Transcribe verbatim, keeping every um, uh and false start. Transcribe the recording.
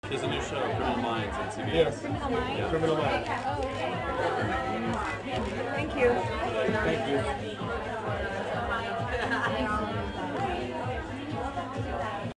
There's a new show, Criminal Minds, on C B S. Yes. Criminal Minds? Yeah. Criminal Minds. Oh, okay. Thank you. Thank you.